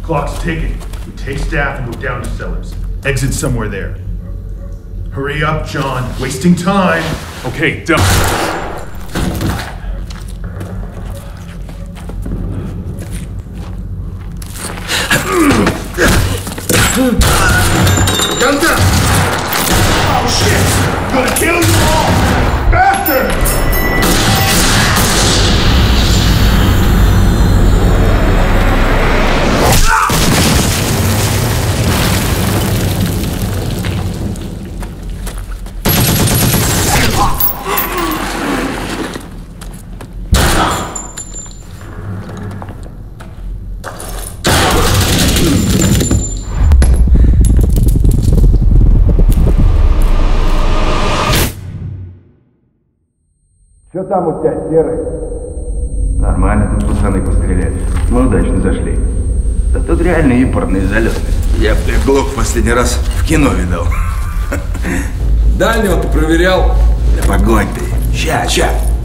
Clock's ticking. We take staff and go down to cellars. Exit somewhere there. Hurry up, John. Wasting time. Okay, done. Gun down! Oh shit! I'm gonna kill you all! Faster! Что там у тебя, Серый? Нормально тут пацаны постреляли. Мы удачно зашли. Да тут реально импортные залеты. Я Глок в последний раз в кино видал. Дальнего ты проверял? Да погодь ты. Ща.